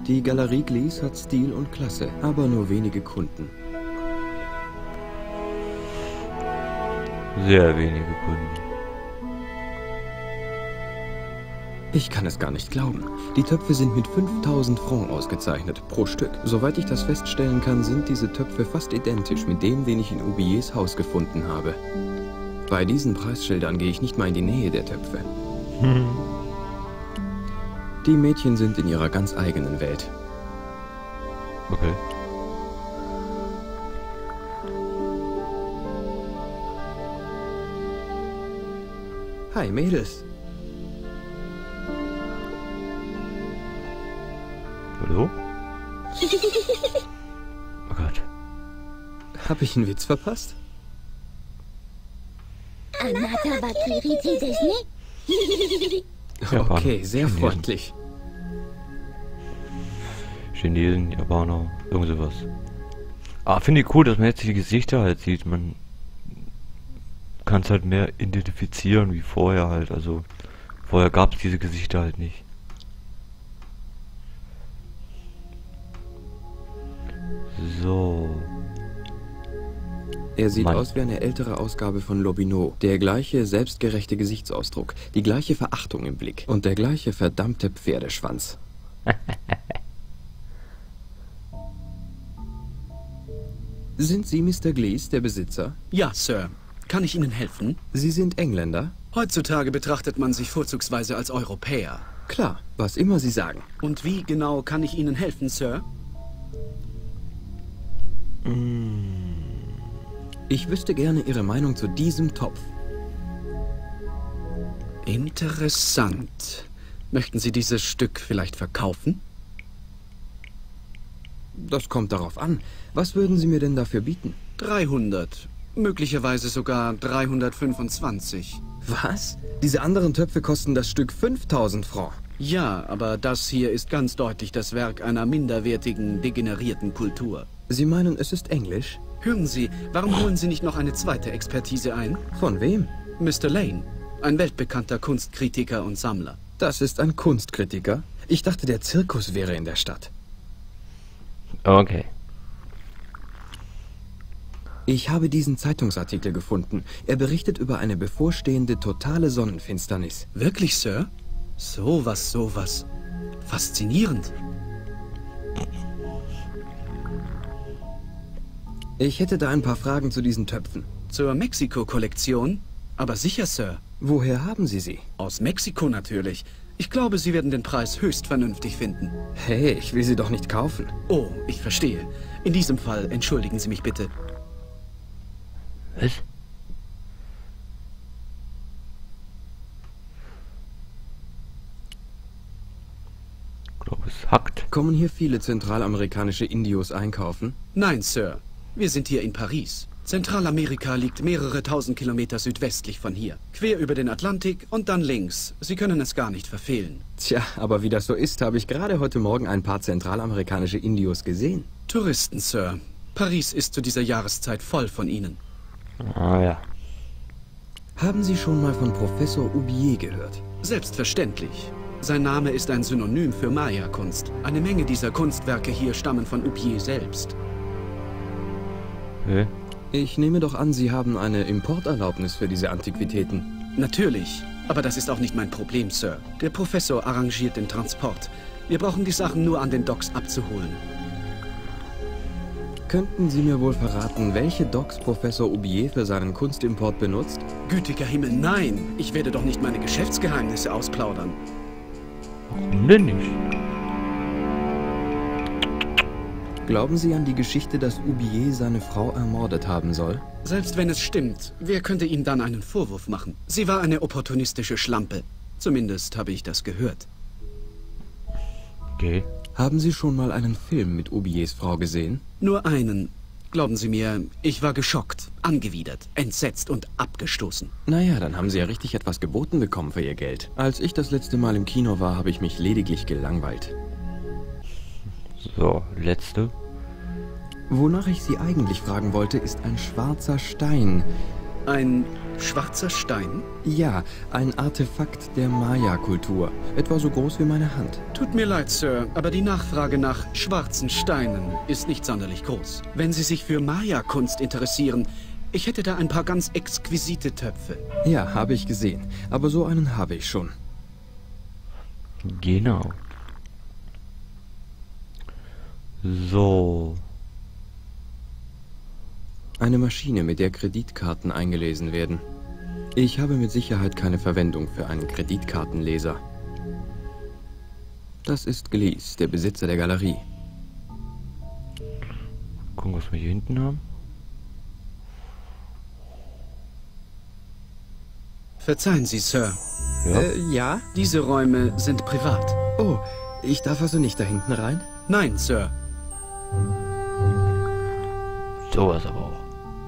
Die Galerie Glies hat Stil und Klasse, aber nur wenige Kunden. Sehr wenige Kunden. Ich kann es gar nicht glauben. Die Töpfe sind mit 5000 Francs ausgezeichnet, pro Stück. Soweit ich das feststellen kann, sind diese Töpfe fast identisch mit dem, den ich in Aubiers Haus gefunden habe. Bei diesen Preisschildern gehe ich nicht mal in die Nähe der Töpfe. Die Mädchen sind in ihrer ganz eigenen Welt. Okay. Hi, Mädels. Hallo? Oh Gott. Hab ich einen Witz verpasst? Japaner. Okay, sehr Chinesen. freundlich. Chinesen, Japaner, irgend sowas. Ah, finde ich cool, dass man jetzt die Gesichter halt sieht. Man kann es halt mehr identifizieren wie vorher halt. Also vorher gab es diese Gesichter halt nicht. So. Er sieht Mann. aus wie eine ältere Ausgabe von Lobinot. Der gleiche selbstgerechte Gesichtsausdruck, die gleiche Verachtung im Blick und der gleiche verdammte Pferdeschwanz. Sind Sie Mr. Glies, der Besitzer? Ja, Sir. Kann ich Ihnen helfen? Sie sind Engländer? Heutzutage betrachtet man sich vorzugsweise als Europäer. Klar, was immer Sie sagen. Und wie genau kann ich Ihnen helfen, Sir? Ich wüsste gerne Ihre Meinung zu diesem Topf. Interessant. Möchten Sie dieses Stück vielleicht verkaufen? Das kommt darauf an. Was würden Sie mir denn dafür bieten? 300. Möglicherweise sogar 325. Was? Diese anderen Töpfe kosten das Stück 5000 Francs. Ja, aber das hier ist ganz deutlich das Werk einer minderwertigen, degenerierten Kultur. Sie meinen, es ist Englisch? Hören Sie, warum holen Sie nicht noch eine zweite Expertise ein? Von wem? Mr. Lane, ein weltbekannter Kunstkritiker und Sammler. Das ist ein Kunstkritiker? Ich dachte, der Zirkus wäre in der Stadt. Okay. Ich habe diesen Zeitungsartikel gefunden. Er berichtet über eine bevorstehende totale Sonnenfinsternis. Wirklich, Sir? Sowas. Faszinierend. Ich hätte da ein paar Fragen zu diesen Töpfen. Zur Mexiko-Kollektion? Aber sicher, Sir. Woher haben Sie sie? Aus Mexiko natürlich. Ich glaube, Sie werden den Preis höchst vernünftig finden. Hey, ich will sie doch nicht kaufen. Oh, ich verstehe. In diesem Fall entschuldigen Sie mich bitte. Was? Ich glaube, es hackt. Kommen hier viele zentralamerikanische Indios einkaufen? Nein, Sir. Wir sind hier in Paris. Zentralamerika liegt mehrere tausend Kilometer südwestlich von hier. Quer über den Atlantik und dann links. Sie können es gar nicht verfehlen. Tja, aber wie das so ist, habe ich gerade heute Morgen ein paar zentralamerikanische Indios gesehen. Touristen, Sir. Paris ist zu dieser Jahreszeit voll von ihnen. Ah ja. Haben Sie schon mal von Professor Aubier gehört? Selbstverständlich. Sein Name ist ein Synonym für Maya-Kunst. Eine Menge dieser Kunstwerke hier stammen von Aubier selbst. Okay. Ich nehme doch an, Sie haben eine Importerlaubnis für diese Antiquitäten. Natürlich, aber das ist auch nicht mein Problem, Sir. Der Professor arrangiert den Transport. Wir brauchen die Sachen nur an den Docks abzuholen. Könnten Sie mir wohl verraten, welche Docks Professor Aubier für seinen Kunstimport benutzt? Gütiger Himmel, nein! Ich werde doch nicht meine Geschäftsgeheimnisse ausplaudern. Warum denn nicht? Glauben Sie an die Geschichte, dass Aubier seine Frau ermordet haben soll? Selbst wenn es stimmt, wer könnte ihm dann einen Vorwurf machen? Sie war eine opportunistische Schlampe. Zumindest habe ich das gehört. Okay. Haben Sie schon mal einen Film mit Aubiers Frau gesehen? Nur einen. Glauben Sie mir, ich war geschockt, angewidert, entsetzt und abgestoßen. Naja, dann haben Sie ja richtig etwas geboten bekommen für Ihr Geld. Als ich das letzte Mal im Kino war, habe ich mich lediglich gelangweilt. So, letzte. Wonach ich Sie eigentlich fragen wollte, ist ein schwarzer Stein. Ein Schwarzer Stein? Ja, ein Artefakt der Maya-Kultur. Etwa so groß wie meine Hand. Tut mir leid, Sir, aber die Nachfrage nach schwarzen Steinen ist nicht sonderlich groß. Wenn Sie sich für Maya-Kunst interessieren, ich hätte da ein paar ganz exquisite Töpfe. Ja, habe ich gesehen. Aber so einen habe ich schon. Genau. So. Eine Maschine, mit der Kreditkarten eingelesen werden. Ich habe mit Sicherheit keine Verwendung für einen Kreditkartenleser. Das ist Glees, der Besitzer der Galerie. Gucken, was wir hier hinten haben. Verzeihen Sie, Sir. Ja. Ja? Diese Räume sind privat. Oh, ich darf also nicht da hinten rein? Nein, Sir. Sowas aber auch.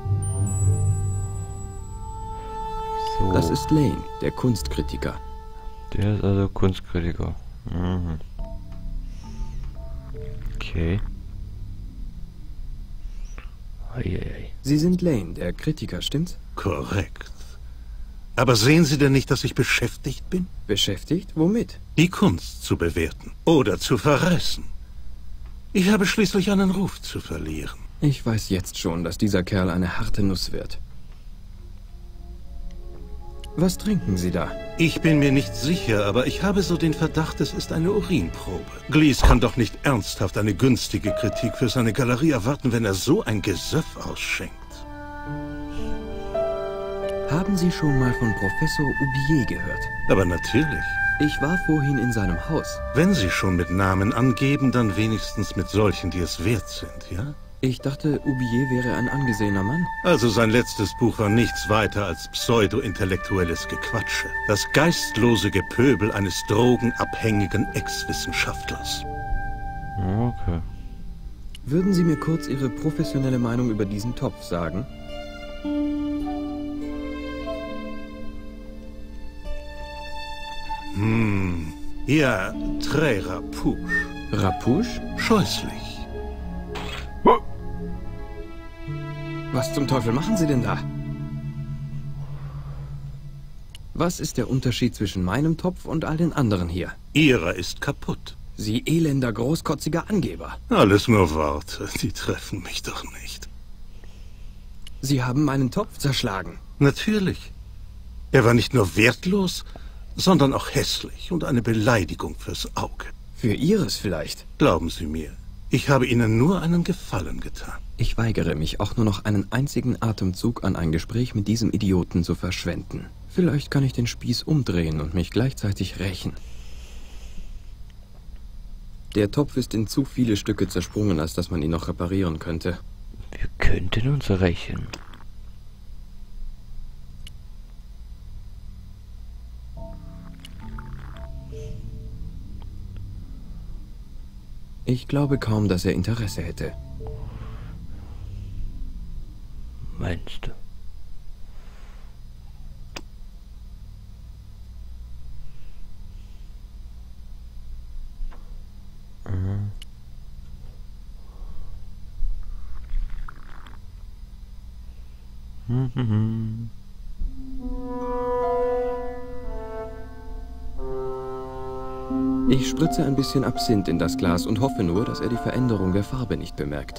So. Das ist Lane, der Kunstkritiker. Der ist also Kunstkritiker. Mhm. Okay. Eieiei. Sie sind Lane, der Kritiker, stimmt's? Korrekt. Aber sehen Sie denn nicht, dass ich beschäftigt bin? Beschäftigt? Womit? Die Kunst zu bewerten oder zu verreißen. Ich habe schließlich einen Ruf zu verlieren. Ich weiß jetzt schon, dass dieser Kerl eine harte Nuss wird. Was trinken Sie da? Ich bin mir nicht sicher, aber ich habe so den Verdacht, es ist eine Urinprobe. Glees kann doch nicht ernsthaft eine günstige Kritik für seine Galerie erwarten, wenn er so ein Gesöff ausschenkt. Haben Sie schon mal von Professor Oubier gehört? Aber natürlich. Ich war vorhin in seinem Haus. Wenn Sie schon mit Namen angeben, dann wenigstens mit solchen, die es wert sind, ja? Ich dachte, Oubier wäre ein angesehener Mann. Also sein letztes Buch war nichts weiter als pseudo-intellektuelles Gequatsche. Das geistlose Gepöbel eines drogenabhängigen Ex-Wissenschaftlers. Okay. Würden Sie mir kurz Ihre professionelle Meinung über diesen Topf sagen? Ja, très rapouche. Rapouche? Scheußlich. Was zum Teufel machen Sie denn da? Was ist der Unterschied zwischen meinem Topf und all den anderen hier? Ihrer ist kaputt. Sie elender, großkotziger Angeber. Alles nur Worte, die treffen mich doch nicht. Sie haben meinen Topf zerschlagen. Natürlich. Er war nicht nur wertlos, sondern auch hässlich und eine Beleidigung fürs Auge. Für Ihres vielleicht. Glauben Sie mir, ich habe Ihnen nur einen Gefallen getan. Ich weigere mich, auch nur noch einen einzigen Atemzug an ein Gespräch mit diesem Idioten zu verschwenden. Vielleicht kann ich den Spieß umdrehen und mich gleichzeitig rächen. Der Topf ist in zu viele Stücke zersprungen, als dass man ihn noch reparieren könnte. Wir könnten uns rächen. Ich glaube kaum, dass er Interesse hätte. Meinst du? Mhm. Mhm. Ich spritze ein bisschen Absinth in das Glas und hoffe nur, dass er die Veränderung der Farbe nicht bemerkt.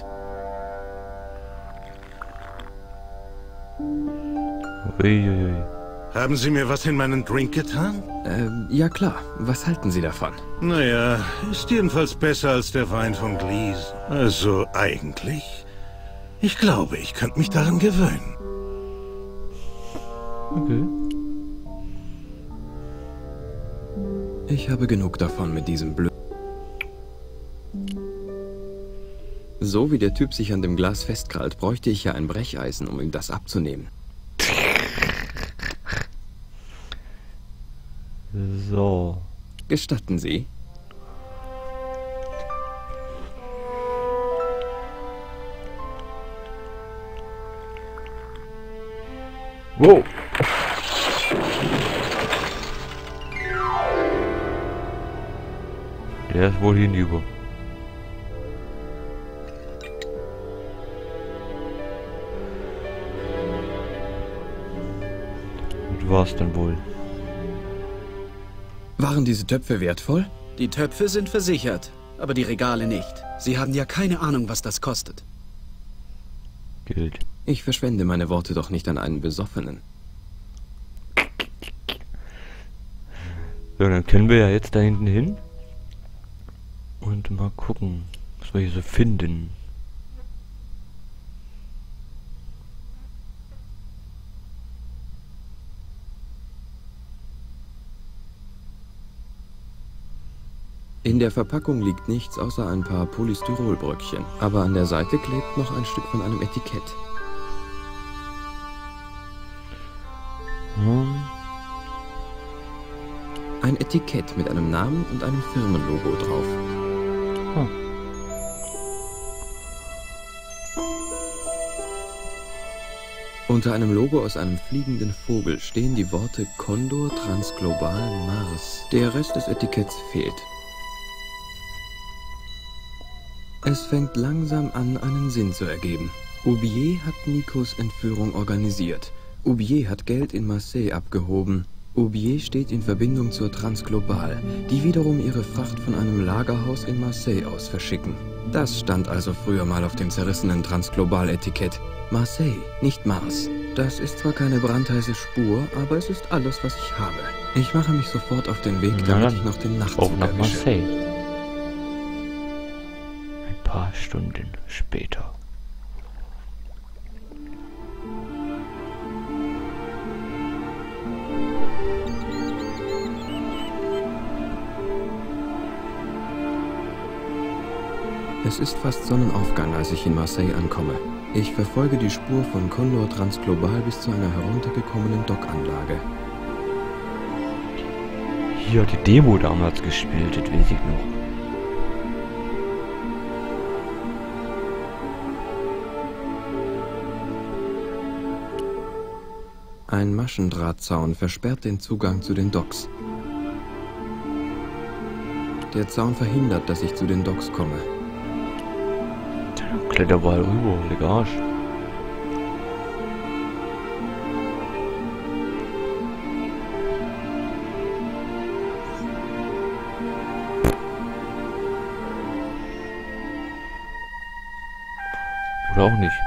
Uiuiui. Haben Sie mir was in meinen Drink getan? Ja klar. Was halten Sie davon? Naja, ist jedenfalls besser als der Wein von Glees. Also eigentlich, ich glaube, ich könnte mich daran gewöhnen. Okay. Ich habe genug davon mit diesem Blöd. So wie der Typ sich an dem Glas festkrallt, bräuchte ich ja ein Brecheisen, um ihm das abzunehmen. So. Gestatten Sie? Wow. Der ist wohl hinüber. war's dann wohl. Waren diese Töpfe wertvoll? Die Töpfe sind versichert, aber die Regale nicht. Sie haben ja keine Ahnung, was das kostet. Geld. Ich verschwende meine Worte doch nicht an einen Besoffenen. So, dann können wir ja jetzt da hinten hin. Und mal gucken, was wir hier so finden. In der Verpackung liegt nichts außer ein paar Polystyrolbröckchen. Aber an der Seite klebt noch ein Stück von einem Etikett. Ein Etikett mit einem Namen und einem Firmenlogo drauf. Unter einem Logo aus einem fliegenden Vogel stehen die Worte Condor Transglobal Mars. Der Rest des Etiketts fehlt. Es fängt langsam an, einen Sinn zu ergeben. Aubier hat Nikos Entführung organisiert. Aubier hat Geld in Marseille abgehoben. Aubier steht in Verbindung zur Transglobal, die wiederum ihre Fracht von einem Lagerhaus in Marseille aus verschicken. Das stand also früher mal auf dem zerrissenen Transglobal-Etikett. Marseille, nicht Mars. Das ist zwar keine brandheiße Spur, aber es ist alles, was ich habe. Ich mache mich sofort auf den Weg, damit ich noch den Nachtzug auch nach erwische. Marseille. Ein paar Stunden später. Es ist fast Sonnenaufgang, als ich in Marseille ankomme. Ich verfolge die Spur von Condor Transglobal bis zu einer heruntergekommenen Dockanlage. Hier hat die Demo damals gespielt, das weiß ich noch. Ein Maschendrahtzaun versperrt den Zugang zu den Docks. Der Zaun verhindert, dass ich zu den Docks komme. Kletterball rüber, leg Arsch. Oder auch nicht.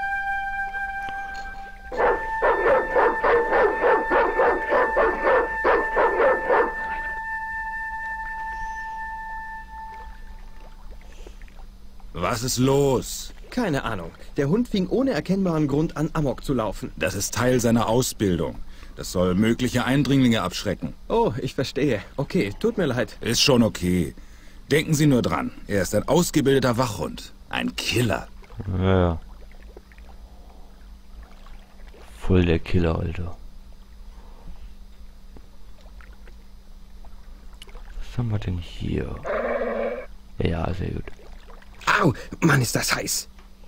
Was ist los? Keine Ahnung. Der Hund fing ohne erkennbaren Grund an, Amok zu laufen. Das ist Teil seiner Ausbildung. Das soll mögliche Eindringlinge abschrecken. Oh, ich verstehe. Okay, tut mir leid. Ist schon okay. Denken Sie nur dran. Er ist ein ausgebildeter Wachhund. Ein Killer. Ja. Voll der Killer, Alter. Was haben wir denn hier? Ja, sehr gut. Au, Mann, ist das heiß.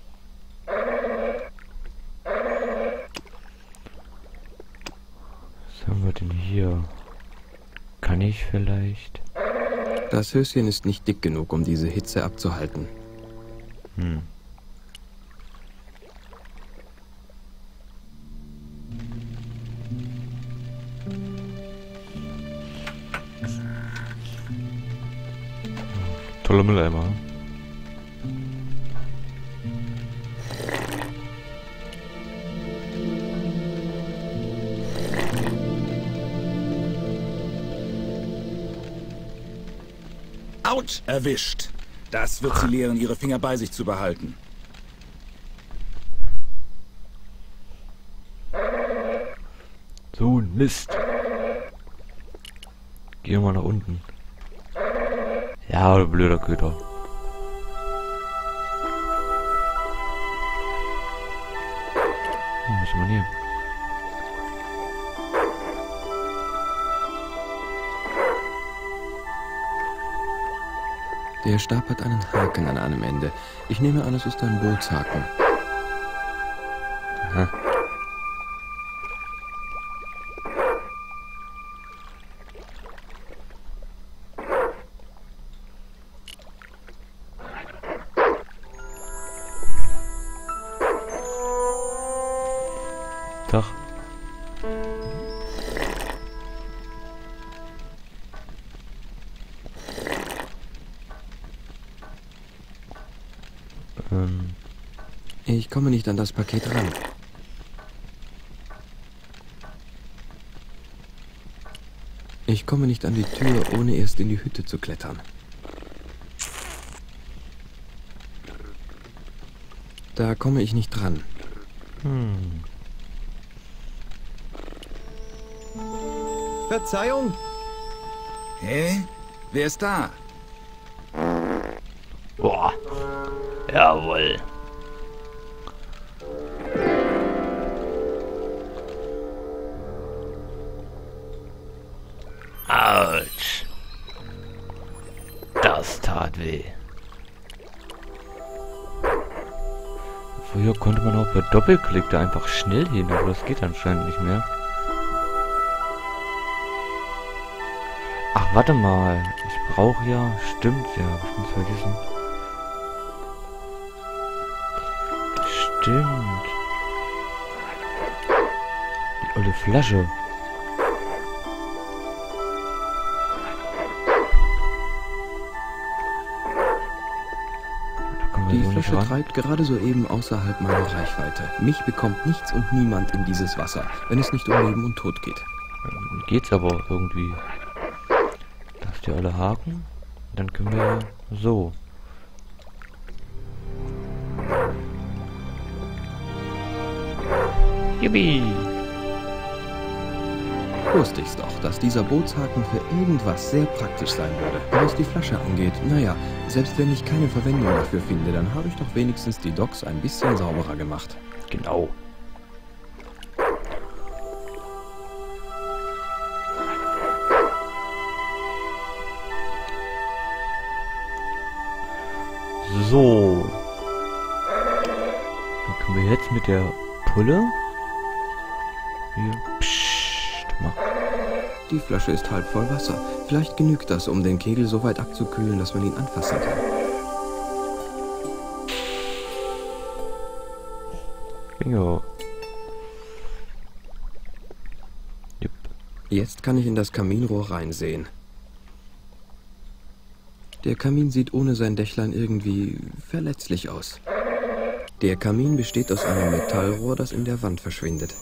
Was haben wir denn hier? Kann ich vielleicht? Das Höschen ist nicht dick genug, um diese Hitze abzuhalten. Toller Mülleimer. Autsch! Erwischt. Das wird Sie lehren, Ihre Finger bei sich zu behalten. So ein Mist. Geh mal nach unten. Ja, du blöder Köter. Was ist man hier? Der Stab hat einen Haken an einem Ende. Ich nehme an, es ist ein Bootshaken. Aha. Tag. Ich komme nicht an das Paket ran. Ich komme nicht an die Tür, ohne erst in die Hütte zu klettern. Da komme ich nicht dran. Verzeihung! Hä? Wer ist da? Boah. Jawohl. Autsch. Das tat weh. Früher konnte man auch per Doppelklick da einfach schnell hin, aber das geht anscheinend nicht mehr. Ach, warte mal. Ich brauche ja... Stimmt, ja. Hab ich ganz vergessen. Stimmt. Die olle Flasche. Die Flasche treibt gerade soeben außerhalb meiner Reichweite. Mich bekommt nichts und niemand in dieses Wasser, wenn es nicht um Leben und Tod geht. Geht's aber irgendwie. Da ist der alle Haken. Dann können wir so. Yippie! Wusste ich's doch, dass dieser Bootshaken für irgendwas sehr praktisch sein würde. Was die Flasche angeht, naja, selbst wenn ich keine Verwendung dafür finde, dann habe ich doch wenigstens die Docks ein bisschen sauberer gemacht. Genau. So. Dann können wir jetzt mit der Pulle hier machen. Die Flasche ist halb voll Wasser. Vielleicht genügt das, um den Kegel so weit abzukühlen, dass man ihn anfassen kann. Bingo. Jupp. Jetzt kann ich in das Kaminrohr reinsehen. Der Kamin sieht ohne sein Dächlein irgendwie verletzlich aus. Der Kamin besteht aus einem Metallrohr, das in der Wand verschwindet.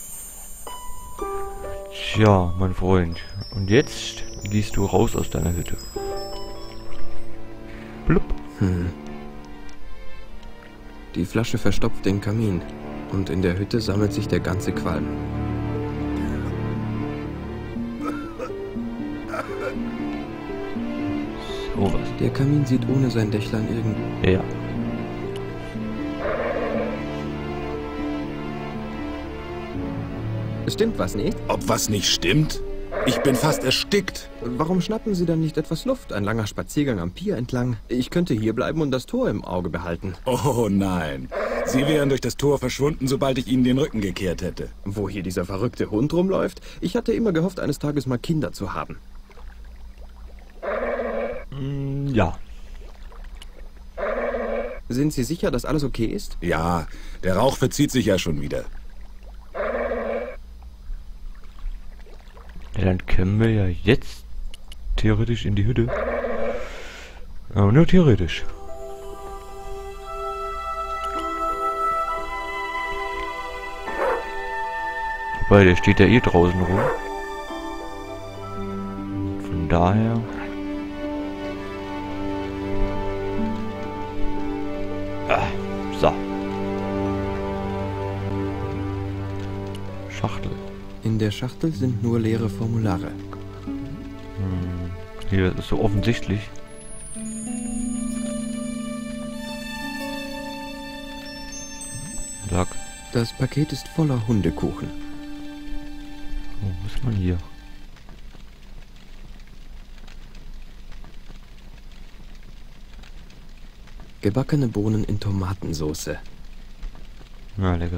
Tja, mein Freund. Und jetzt gehst du raus aus deiner Hütte. Blub. Die Flasche verstopft den Kamin. Und in der Hütte sammelt sich der ganze Qualm. So was. Der Kamin sieht ohne sein Dächlein irgendwie... Ja. Stimmt was nicht? Ob was nicht stimmt? Ich bin fast erstickt. Warum schnappen Sie dann nicht etwas Luft? Ein langer Spaziergang am Pier entlang. Ich könnte hier bleiben und das Tor im Auge behalten. Oh nein. Sie wären durch das Tor verschwunden, sobald ich Ihnen den Rücken gekehrt hätte. Wo hier dieser verrückte Hund rumläuft? Ich hatte immer gehofft, eines Tages mal Kinder zu haben. Ja. Sind Sie sicher, dass alles okay ist? Ja, der Rauch verzieht sich ja schon wieder. Ja, dann können wir ja jetzt theoretisch in die Hütte. Aber nur theoretisch. Wobei, der steht ja eh draußen rum. Von daher... so. Schachtel. In der Schachtel sind nur leere Formulare. Hier, das ist so offensichtlich. Sag. Das Paket ist voller Hundekuchen. Wo ist man hier? Gebackene Bohnen in Tomatensauce. Na, lecker.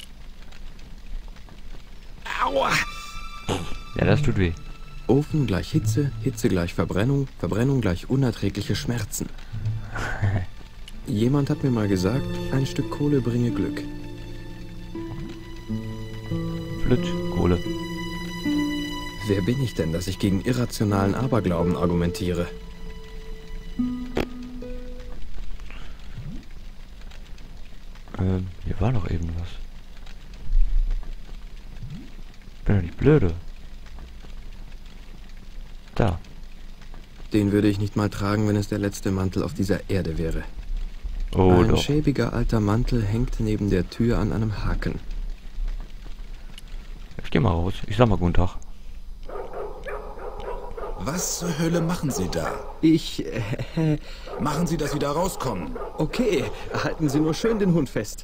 Aua! Ja, das tut weh. Ofen gleich Hitze, Hitze gleich Verbrennung, Verbrennung gleich unerträgliche Schmerzen. Jemand hat mir mal gesagt, ein Stück Kohle bringe Glück. Flitsch, Kohle. Wer bin ich denn, dass ich gegen irrationalen Aberglauben argumentiere? Hier war noch eben was. Bin doch nicht blöde. Da. Den würde ich nicht mal tragen, wenn es der letzte Mantel auf dieser Erde wäre. Oh, Ein doch. schäbiger alter Mantel hängt neben der Tür an einem Haken. Ich geh mal raus. Ich sag mal guten Tag. Was zur Hölle machen Sie da? Machen Sie, dass Sie da rauskommen. Okay, halten Sie nur schön den Hund fest.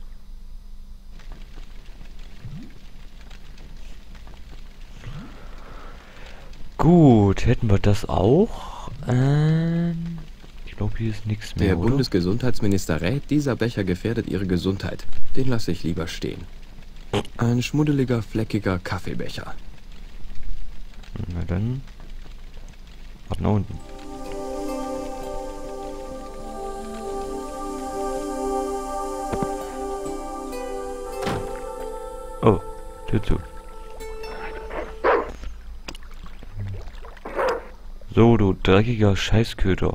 Gut, hätten wir das auch? Ich glaube, hier ist nichts mehr, Der oder? Bundesgesundheitsminister rät, dieser Becher gefährdet Ihre Gesundheit. Den lasse ich lieber stehen. Ein schmuddeliger, fleckiger Kaffeebecher. Na dann. Ab nach unten. Oh, Tür zu. So, du dreckiger Scheißköter.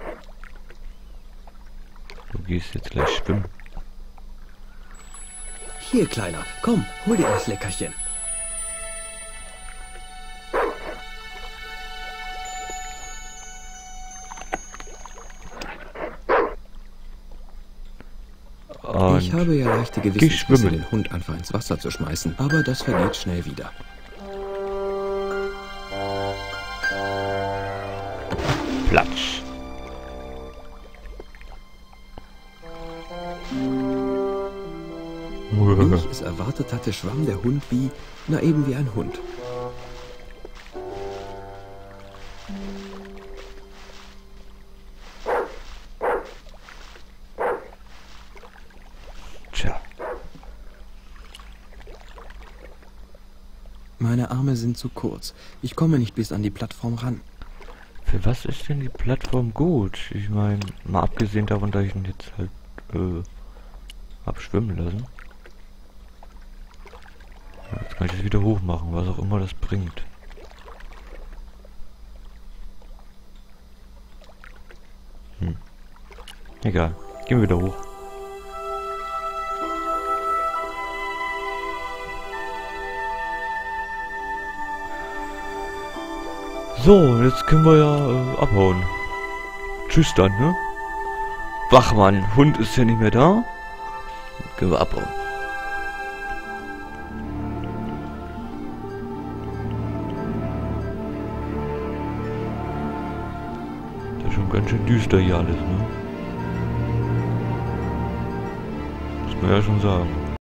Du gehst jetzt gleich schwimmen. Hier, Kleiner, komm, hol dir das Leckerchen. Und Ich habe ja leichte geh Gewissensbisse, schwimmen. den Hund einfach ins Wasser zu schmeißen, aber das vergeht schnell wieder. Platsch. Wie ich es erwartet hatte, schwamm der Hund eben wie ein Hund. Tja. Meine Arme sind zu kurz. Ich komme nicht bis an die Plattform ran. Für was ist denn die Plattform gut? Ich meine, mal abgesehen davon, dass ich ihn jetzt halt hab schwimmen lassen. Jetzt kann ich das wieder hoch machen, was auch immer das bringt. Egal, gehen wir wieder hoch. So, jetzt können wir ja abhauen. Tschüss dann, ne? Wachmann, Hund ist ja nicht mehr da. Können wir abhauen. Das ist schon ganz schön düster hier alles, ne? Muss man ja schon sagen.